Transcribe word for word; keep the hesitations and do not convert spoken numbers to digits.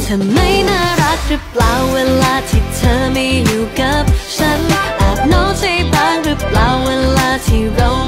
ธอไม่น่ารักหรือเปล่าเวลาที่เธอไม่อยู่กับฉันแอบน้อยใจบ้างหรือเปล่าเวลาที่เรา